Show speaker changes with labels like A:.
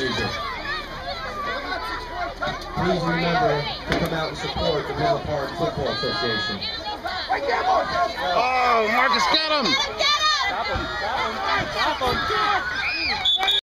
A: season. Please remember to come out and support the Menlo Park Football Association.
B: Oh, Marcus got him!
C: Stop him! Stop him! Stop him!